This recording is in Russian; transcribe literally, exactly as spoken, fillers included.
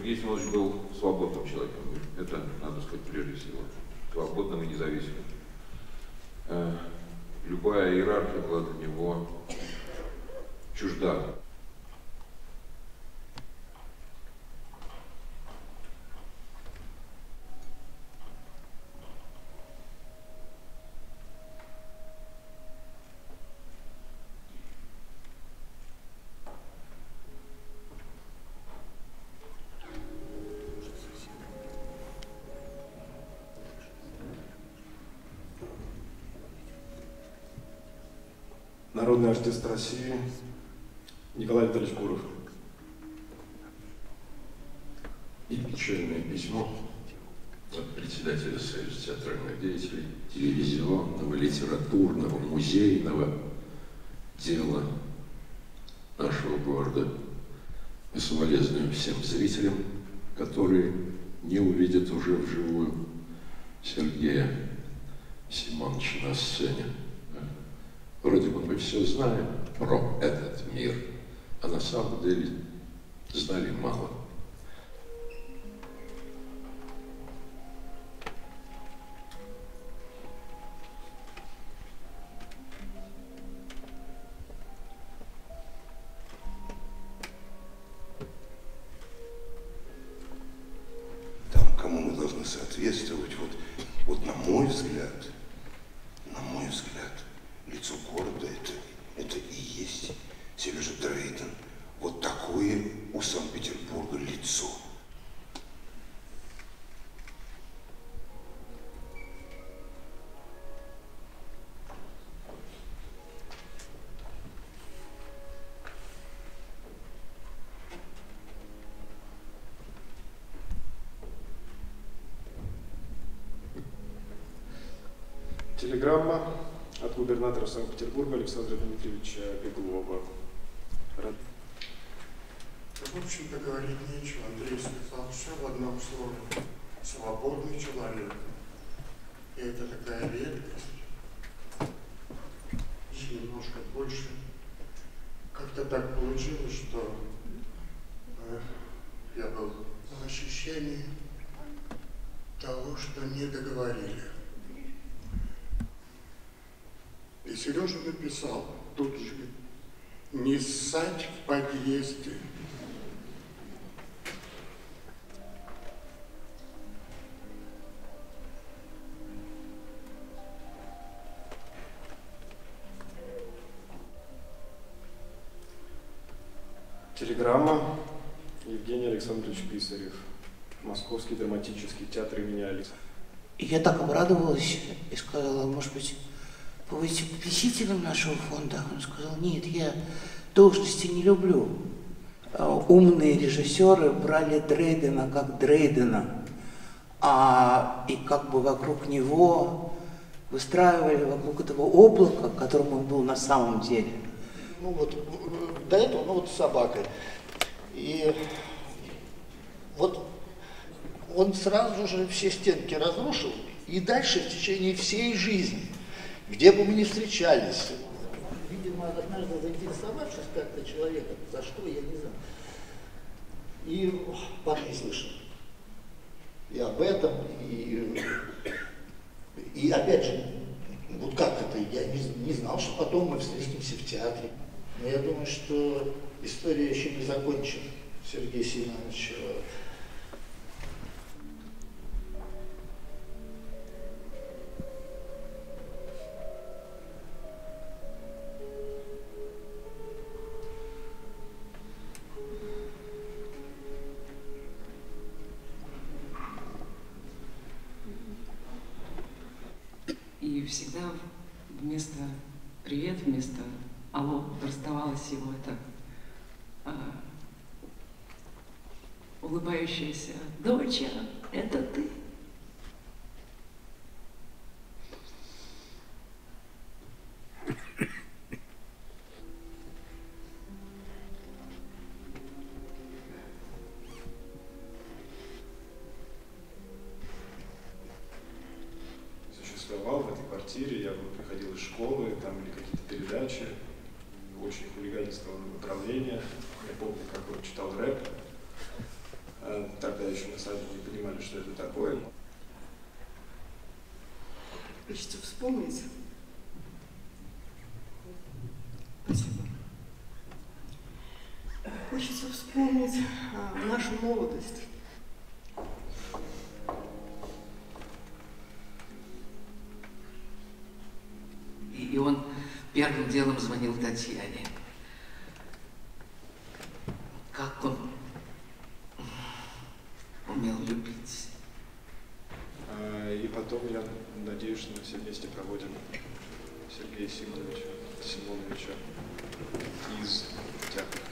Сергей Семенович был свободным человеком. Это, надо сказать, прежде всего. Свободным и независимым. Любая иерархия была для него чужда. Народный артист России Николай Витальевич Гуров. И печальное письмо от председателя Союза театральных деятелей, телевизионного, литературного, музейного дела нашего города. И соболезную всем зрителям, которые не увидят уже вживую Сергея Симоновича на сцене. Вроде бы мы все знаем про этот мир, а на самом деле знали мало. Там, кому мы должны соответствовать, вот, вот на мой взгляд, на мой взгляд, лицо города это, это и есть Сережа Дрейден. Вот такое у Санкт-Петербурга лицо. Телеграмма от губернатора Санкт-Петербурга Александра Дмитриевича Беглова. В общем-то, говорить нечего. Андрей сказал все в одном слове. Свободный человек. И это такая редкость. И немножко больше. Как-то так получилось, что э, я был в ощущении того, что не договорили. И Сережа написал тут же: не ссать в подъезде. Телеграмма. Евгений Александрович Писарев. Московский драматический театр имени Александра. И я так обрадовалась и сказала: может быть, вы будете попечителем нашего фонда? Он сказал: нет, я должности не люблю. Умные режиссеры брали Дрейдена как Дрейдена, а и как бы вокруг него выстраивали, вокруг этого облака, которым он был на самом деле. Ну вот до этого, ну вот с собакой. И вот он сразу же все стенки разрушил, и дальше в течение всей жизни, где бы мы ни встречались, видимо, однажды заинтересовавшись как-то человеком, за что, я не знаю, и потом не слышал. И об этом, и, и опять же, вот как это, я не, не знал, что потом мы встретимся в театре. Но я думаю, что история еще не закончена, Сергей Семенович. И всегда вместо «привет», вместо «алло» раздавалось его это а, улыбающаяся «доча, это ты». Существовал в этой квартире, я приходил из школы, там были какие-то передачи, очень хулиганистского направления. Я помню, как он читал рэп. Э, Тогда еще мы сразу не понимали, что это такое. Хочется вспомнить. Спасибо. Хочется вспомнить а, нашу молодость. И, и он первым делом звонил Татьяне. Как он умел любить. А, И потом, я надеюсь, что мы все вместе проводим Сергея Симоновича, Симоновича из театра.